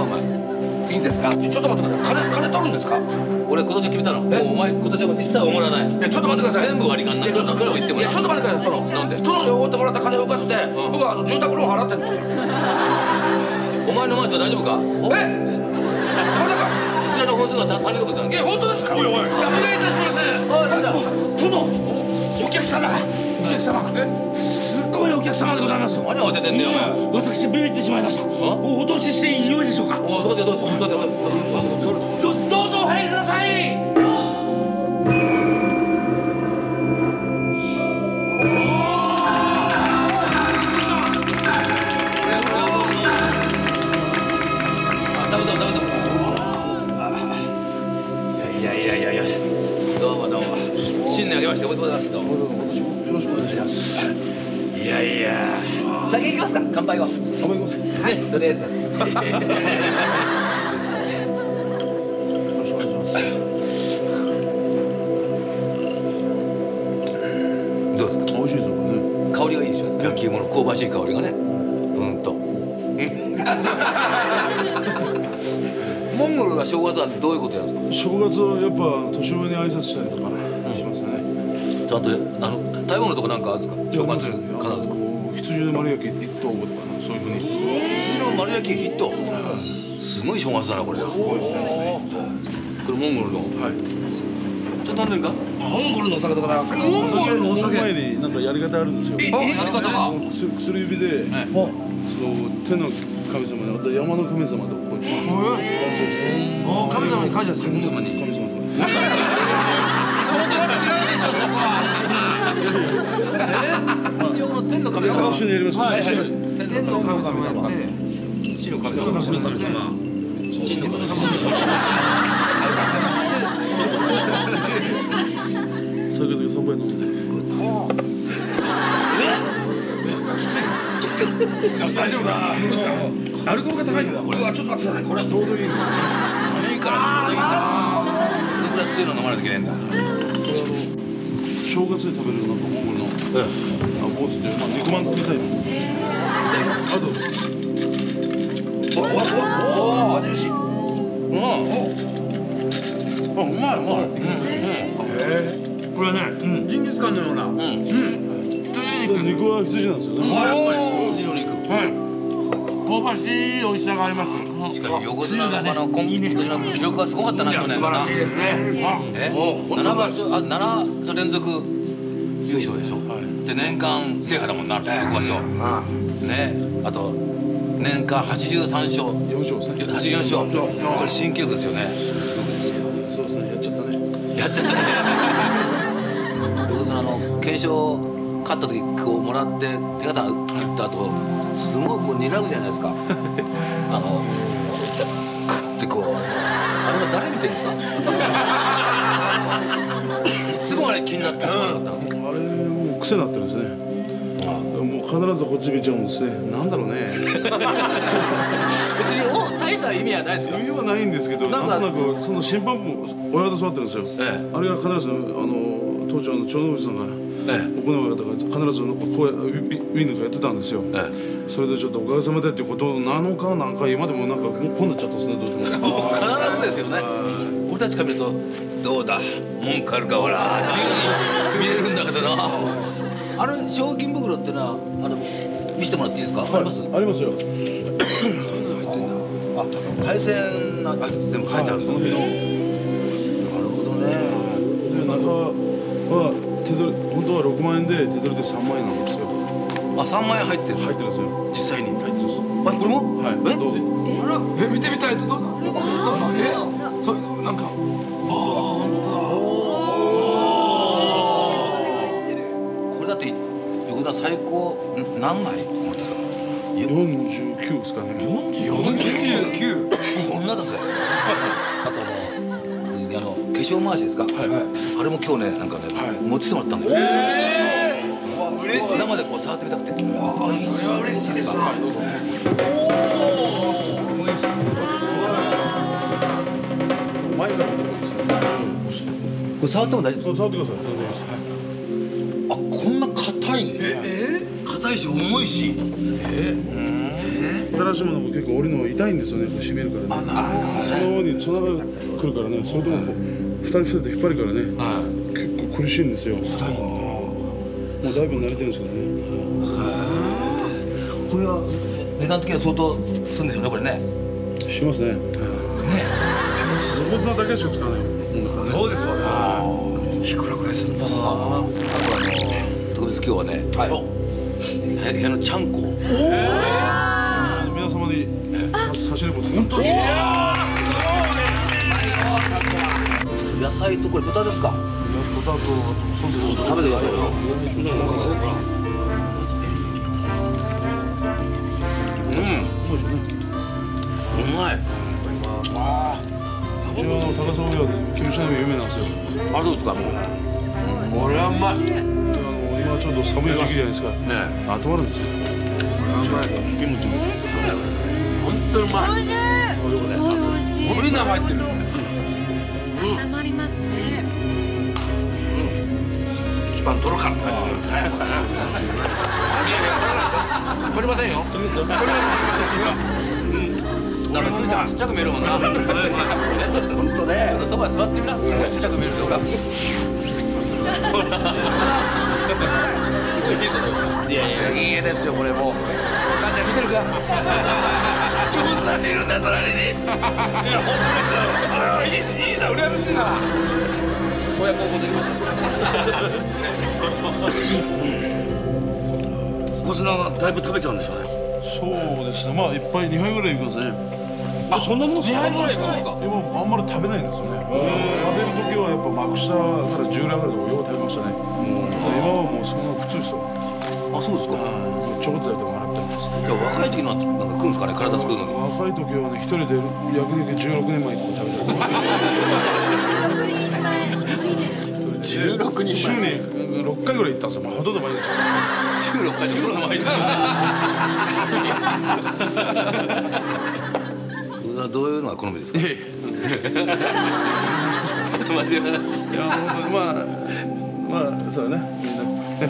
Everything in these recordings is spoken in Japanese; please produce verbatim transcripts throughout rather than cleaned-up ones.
なお前。 いいんですか？ちょっと待ってください。金金取るんですか？ 俺今年決めたの。もうお前今年は一切おごらない。 え、ちょっと待ってください。 全部割り勘な。 ちょっとクラブ行ってもいやちょっと待ってください。殿。 なんで？ 殿におごってもらった金を動かして、僕はあの住宅ローン払ってるんですよ。 お前のマンション大丈夫か？ え？まさか。 こちらの本数が足りることじゃん。 いや本当ですか？おいおい。失礼いたします。 おいなんだ？ 殿。お客様。お客様。すっごいお客様でございますよ。 何慌ててんだよお前。 私ビビってしまいました。お脅ししていいようでしょうか？ おどうぞどうぞどうぞどうぞどどうぞお入りください。 ダメダメダメダメ。いやいやいやいやどうもどうも。新年あけましておめでとうございます。どうも今年もよろしくお願いします。いやいや。先行きますか。乾杯を。乾杯行きます。はい。とりあえず。どうですか。 美味しいですよね。 香りがいいでしょ。焼き芋の香ばしい香りがね。うんと。モンゴルは正月はどういうことやるんですか。 正月はやっぱ年上に挨拶したりとかね、しますね。 あとあの食べ物とかなんかあるんですか。正月必ず。 羊の丸焼き一頭とかな、そういうふうに。 羊の丸焼き一頭。すごい正月だなこれ。すごいですね。これモンゴルの。はい。ちょっと飲んでるか。 モンゴルのお酒でございますか？ モンゴルのお酒前になんかやり方あるんですよ。 え、やり方が。 薬指で、その手の神様に、あと山の神様とこっち。 お神様に感謝する。 神様に。神様と。 違うでしょそこは。 一応の天の神様。 一緒にやりましょう。 はいはい。天の神様やって。地の神様。地の神様。地の神様。 酒漬け三杯飲んで。 大丈夫だ。アルコールが高いんだ。これはちょっと待ってください。これはちょうどいいんですよ。 寒いからちょうどいいんだ。それくらい強いの飲まないといけないんだ。 正月に食べるなんかモンゴルのあボースっていうまあ肉まんみたいな。あとおおおお味美味しい。うん。あうまいうまい。うん。これはね、ジンギスカンのような。うん。 肉は羊なんですよね。 羊の肉。 はい。香ばしい美味しさがあります。 しかし横綱のあの今年の記録がすごかったな去年のな。 素晴らしいですね。 え、七場所あ七場連続優勝でしょ。で年間制覇だもんな。六場所。ね、あと年間八十三勝。 四勝ですね。 八十四勝。これ新記録ですよね。 そうですね。やっちゃったね。 やっちゃったね。横綱の懸賞勝った時こうもらって手形切った後すごいこう睨むじゃないですか。あのこういったクッてこうあれは誰見てるんですか。いつもあれ気になってしまった。 あれもう癖になってるんですね。もう必ずこっち見ちゃうんですね。なんだろうね。 別にお大した意味はないですか。 意味はないんですけど、なんとなくその審判部親方座ってるんですよ。あれが必ずあの当長の長野口さんが行う方が必ずこうウィングがやってたんですよ。それでちょっとおかげさまでっていうことなのかなんか今でもなんかこうなっちゃったんですねどうしても。 必ずですよね。俺たちから見るとどうだ文句あるかほらっていうふうに見えるんだけどな。あれ賞金袋ってのはあの見せてもらっていいですか。あります。 ありますよ。 そういうの入ってんだ。あ、海鮮な全部書いてあるんですよ。なるほどね。 で中は手取り本当はろくまん円で手取りでさんまん円なんですよ。 あ、さんまん円入ってる。 入ってるんですよ。実際に入ってるんです。 あ、これも？ はい。 え？ どうぞ。 え見てみたいとどうなの？えそうなんかあ本当だ。 これだって横綱最高何枚持ってですか。 四十九ですかね。 四十九。こんなだぜ。あとあの次にあの化粧回しですか。はいはい。あれも今日ねなんかね持ってきてもらったんだよ。ええ。嬉しい。生でこう触ってみたくて。ああ、それは嬉しいです。はいどうぞ。 前から見てもいいですか。 これ触っても大丈夫。 そう触ってください。全然いいです。 あ、こんな硬い。ええ。硬いし重いし。ええ。 プ新しいものも結構折るの痛いんですよね、こう締めるからね。その上に綱が来るからね、それともこう二人二人で引っ張るからね、結構苦しいんですよ。もうだいぶ慣れてるんですけどね。 これは値段的には相当するんですよね、これね。 しますね。横綱だけしか使わない。 そうですよね。いくらぐらいするんだろうな。特別今日はね、部屋のちゃんこを皆様に差し入れこと本当に。 野菜とこれ豚ですか。 豚とソース食べてくださいよ。うん、うまい。 うちは高砂親でキムチ鍋有名なんですよ。 あ、そうですか。これはうまい。 今ちょっと寒い時期じゃないですか。ね、あとまるんですよ。キムチも。 本当にうまい。これ生入ってる。 たまりますね。 一番とろかった。取りませんよ。なんかちっちゃく見えるもんな。本当ね。ちょっとそば座ってみな。すごいちっちゃく見えるとか。いやいや、いい絵ですよ、これもう。母ちゃん見てるか。こんなにいるんだ、隣に。いや、本当に。いいいいな、羨ましいな。親孝行できました。小綱はだいぶ食べちゃうんでしょうね。 そうですね。まあいっぱいにはいぐらいいきますね。 あ、そんなもんですか。にはいぐらいいくんですか。 今あんまり食べないんですよね。食べる時はやっぱ幕下からじゅうらいぐらいでお湯を食べましたね。今はもうその普通ですよ。 あ、そうですか。 ちょこっとやってもらってます。 じゃあ若い時のなんか食うんですかね、体作るのに。 若い時はね、一人で焼肉じゅうろくねんまえに食べた。 じゅうろくにん週にろっかいぐらい行ったんですよ。まあほとんど毎日。 じゅうろっかい、じゅうろくの毎日。どういうのが好みですか。 いやまあまあそうだね。みんな。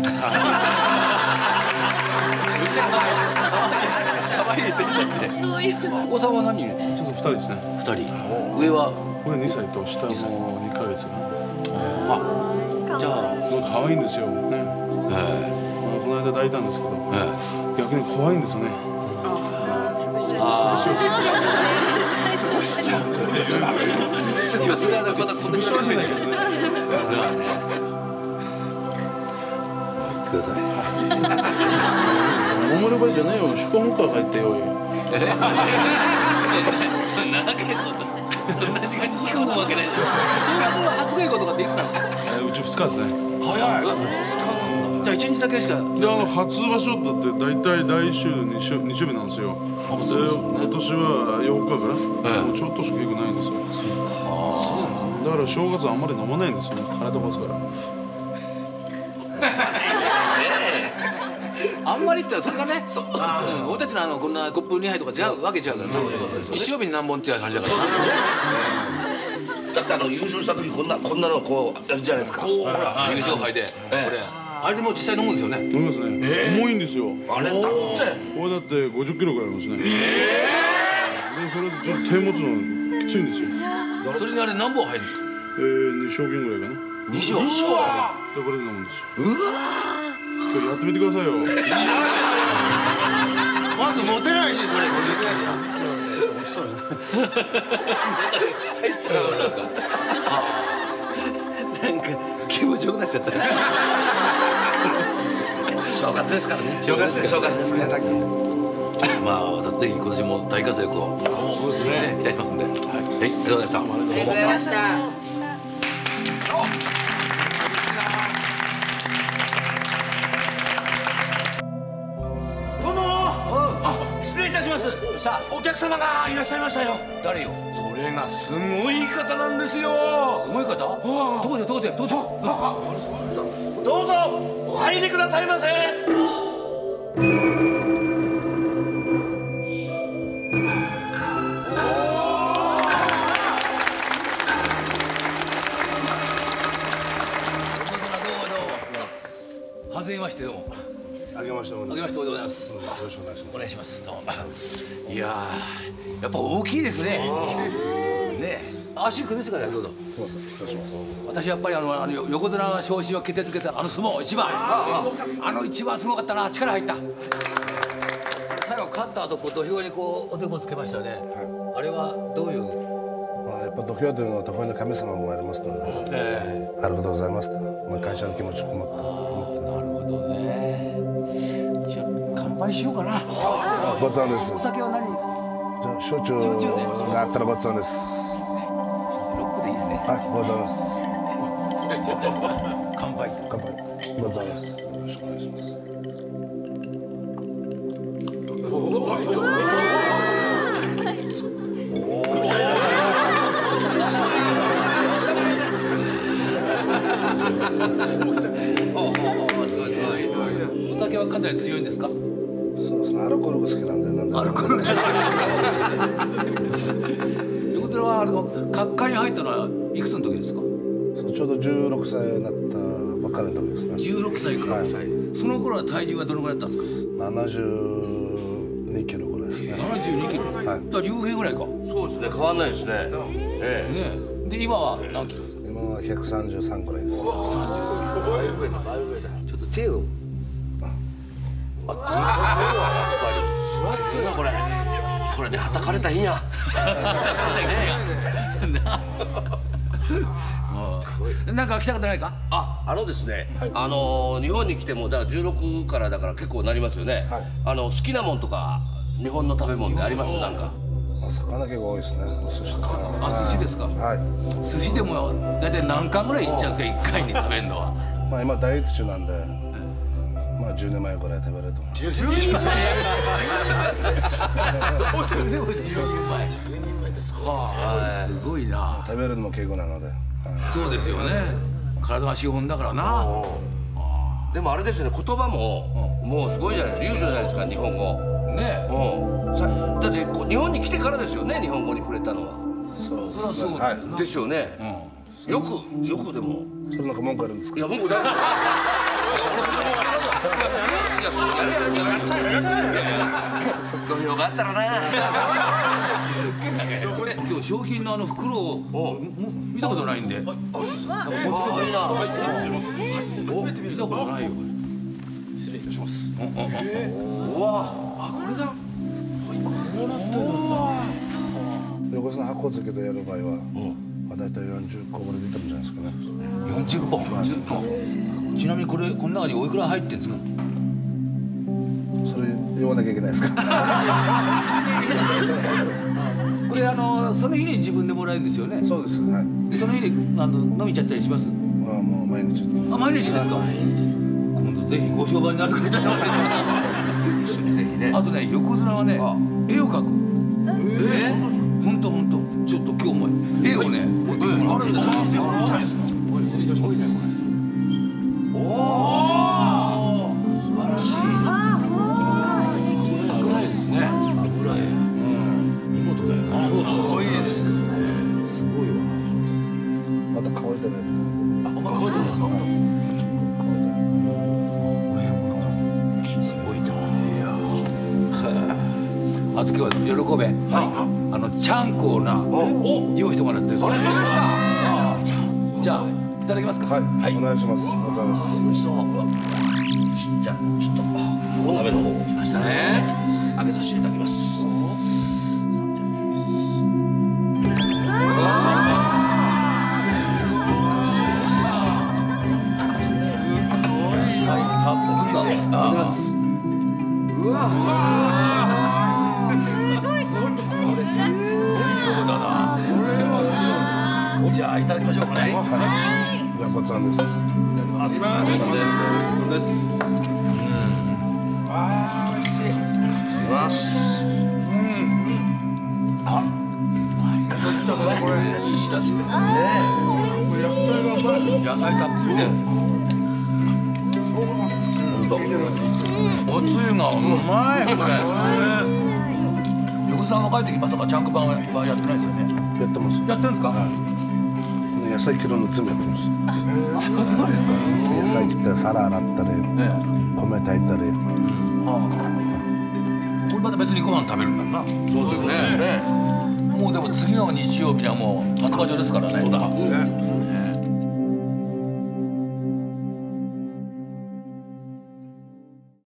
お子さんは何人？ ちょっとふたりですね。 ふたり。上は上にさいと下もにかげつかな。 あ、じゃあ可愛いんですよね。この間抱いたんですけど、逆に怖いんですよね。 ああ、そうそう。今日それはまたこんな人じゃないけどね。ください。 守る場合じゃないよ。宿泊から帰ってよ。 え？長いこと。同じ感じしか思うわけない。正月は初稽古とかっていつなんですか？ うちふつかですね。 早い。じゃあ一日だけしか。 いや、初場所だって大体来週の日曜日なんですよ。で、今年はようかから、もうちょっとしか稽古ないんですよ。だから正月あんまり飲まないんですよね。体壊すから。 あんまりってそれがね、俺たちのあのこんなコップにはいとか違うわけ違うからね。一曜日に何本っていう感じだから。 だってあの優勝した時こんなこんなのこうやるじゃないですか。 優勝杯で、これあれでも実際飲むんですよね。 飲みますね。重いんですよ。 あれだってこれだってごじゅっキロぐらいありますね。でそれ手持つのきついんですよ。 それにあれ何本入るんですか。 えー、に升瓶ぐらいかな。 に升。 でこれで飲むんですよ。うわー。やってみてくださいよ。 まずモテないしそれ。入っちゃうなんか。なんか気持ちよくなっちゃった。正月ですからね。正月です。正月ですね。まあぜひ今年も大活躍を。そうですね。期待しますんで。はい。ありがとうございました。 ありがとうございました。 失礼いたします。お客様がいらっしゃいましたよ。 誰よ。 それがすごい方なんですよ。 すごい方。どうぞどうぞどうぞ。 どうぞお入りくださいませ。 はじめましてどうも。 あげました。 あげましておめでとうございます。 よろしくお願いします。 お願いします。 す。 いやーやっぱ大きいですね。ね足崩してくださいどうぞ。私やっぱりあのあの横綱昇進を決定づけたあの相撲一番あの一番すごかったな。力入った。最後勝った後こう土俵にこうおでこつけましたよね。あれはどういう。 まあやっぱ土俵というのは土俵に神様が生まれますので、えー、ありがとうございますと、まあ、感謝の気持ちを込めて。なるほどね。じゃあ乾杯しようかな。 ごっつぁんです。 お酒は何？ じゃあ焼酎があったらごっつぁんです。 ロックでいいですね。 はい、ごっつぁんです。 乾杯。 乾杯。ごっつぁんです。よろしくお願いします。 お酒はかなり強いんですか？ そうですね、アルコールが好きなんで、なんで。 アルコールが横綱はあの角界に入ったのはいくつの時ですか？ そうちょうどじゅうろくさいになったばっかりの時ですね。 じゅうろくさいから、はい、その頃は体重はどのぐらいだったんですか？ ななじゅうにキロぐらいですね。 ななじゅうにキロ、はい、だから竜兵ぐらいか。 そうですね、変わんないですね。 ええね。で今は何キロですか？ 今はひゃくさんじゅうさんぐらいです。 ひゃくさんじゅうさん。倍上だ、倍上だ。ちょっと手を。あ、手をやっぱり。 それなこれ。これではたかれた日にゃ。 なんか来たことないか？ あ、あのですね、はい、あの日本に来てもだからじゅうろくからだから結構なりますよね。はい、あの好きなもんとか日本の食べ物であります？なんか。 魚系が多いですね。お寿司とか。 あ、寿司ですか。はい。寿司でも大体何貫ぐらいいっちゃうんですか、一回に食べるのは。 まあ今ダイエット中なんで、まあじゅうねんまえぐらい食べれると思います。 じゅうねんまえ。どうでもじゅうねんまえ。すごいな。 食べるのも敬語なので。 そうですよね。体は資本だからな。 でもあれですよね、言葉ももうすごいじゃない、流暢じゃないですか、日本語。ね。うん。だって日本に来てからですよね、日本語に触れたのは。 そう。 それはそうはい。ですよね。よくよくでも。 それなんか文句あるんですか？ いや文句ない。いやすぐやれやれやっちゃえやっちゃえ。土俵があったらな。 今日商品のあの袋を見たことないんで。見たことないよ。失礼いたします。うわ。あ、これだ。 横綱白鵬関でやる場合は、まあ大体よんじゅっこぐらい出てるんじゃないですかね。 よんじゅっぽん。ちなみにこれこの中においくら入ってんですか？ それ言わなきゃいけないですか？ これあのその日に自分でもらえるんですよね。 そうです。はい。 でその日にあの飲みちゃったりします？ まあもう毎日。 あ、毎日ですか？今度ぜひご商売に預かりたいと思ってます。一緒にぜひね。あとね、横綱はね、絵を描く。え？本当本当。ちょっと今日も絵をね、持ってきてもらうんですよ。失礼いたします。おお。素晴らしい。油絵ですね。油絵。見事だよな。すごいです。すごいわ。 また乾いてない。 あ、まだ乾いてないですか？あと今日は喜べ、はい、あのちゃんこなを用意してもらってる。それですか。じゃあいただきますか。 はい、はい、お願いします。お疲れ様です。 美味しそう。じゃあちょっとお鍋の方来ましたね。開けさせていただきます。 たっぷりだ。ありがとうございます。うわ。じゃあいただきましょうかね。はい。 じゃあごっつぁんです。いただきます。 ごっつぁんです。うん。 ああ、美味しい。いきます。うん。あ。これいいだしでね。 野菜たっぷりで。おつゆがうまいこれ。横綱若い時まさかチャンク版はやってないですよね。 やってます。 やってるんですか？はい。 野菜切るの全部やってます。あ、そうですか。野菜切って皿洗ったり、米炊いたり。 これままた別にご飯食べるんだな。 そうですよね。 もうでも次の日曜日にはもう初場所ですからね。そうだ。